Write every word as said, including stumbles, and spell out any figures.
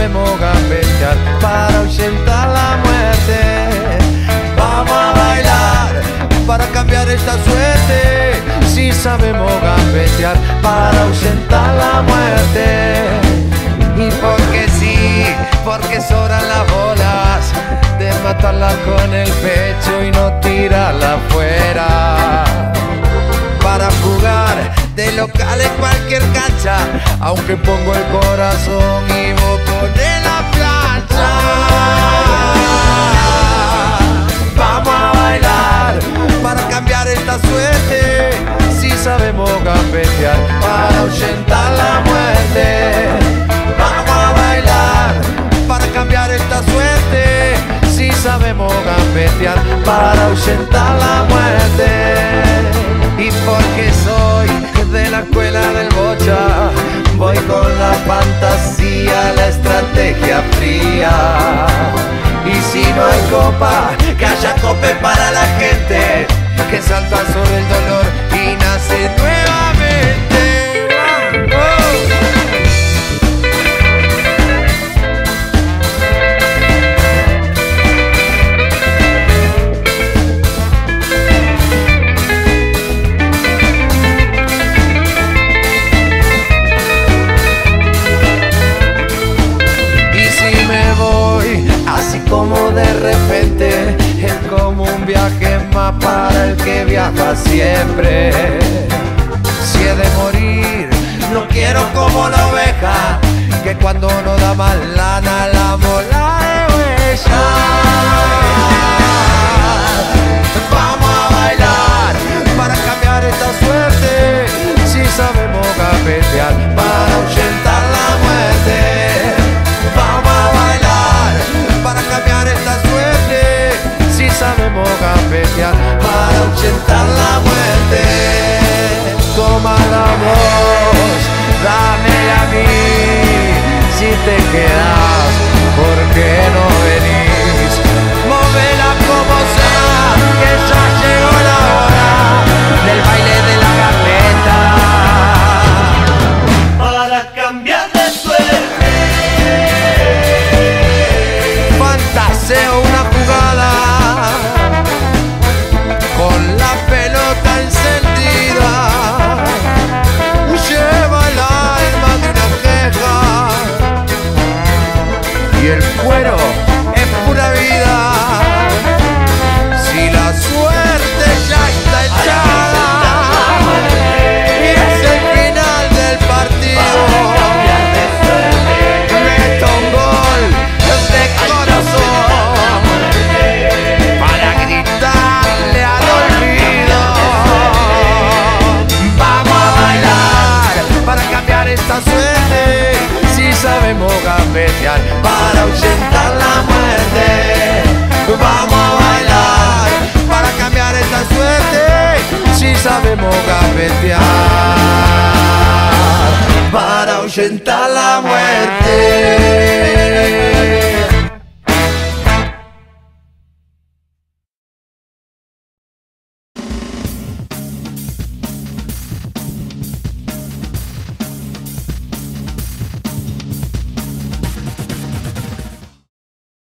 sabemos gambetear para ahuyentar la muerte. Vamos a bailar para cambiar esta suerte. Si sabemos gambetear para ahuyentar la muerte. Y porque sí, porque sobran las bolas de matarla con el pecho y no tirarla afuera. Para jugar de local en cualquier cancha, aunque pongo el corazón y vos ponés la plancha. Vamos a bailar para cambiar esta suerte. Si sabemos gambetear para ahuyentar la muerte. Vamos a bailar para cambiar esta suerte. Si sabemos gambetear para ahuyentar la muerte. Y porque soy de la escuela del bocha, voy con la fantasía, la estrategia fría. Y si no hay copa, que haya cope para la gente que salta sobre el dolor y nace nuevamente. Como de repente es como un viaje más para el que viaja siempre. Si he de morir, no quiero como la oveja que cuando no da más lana la mola de huella. Vamos a bailar para cambiar esta suerte. Si sabemos gambetear para ahuyentar la muerte. Vamos a bailar para cambiar esta suerte. Si sabemos gambetear para ahuyentar la muerte. Toma la voz, dámela a mí. Si te quedas, ¿por qué no venís? Móvela como sea, que ya llegó la hora del baile de la gambeta. Para cambiar de suerte. Fantaseo una jugada con la pelota encendida. Lleva el alma de una queja y el cuero es pura vida. Si la suerte ya está echada y es el final del partido, meto un gol de corazón para gritarle al olvido. Vamos a bailar para cambiar esta suerte. Si sabemos gambetear para ahuyentar la muerte. Vamos a bailar para cambiar esta suerte. Si sabemos gambetear para ahuyentar la muerte.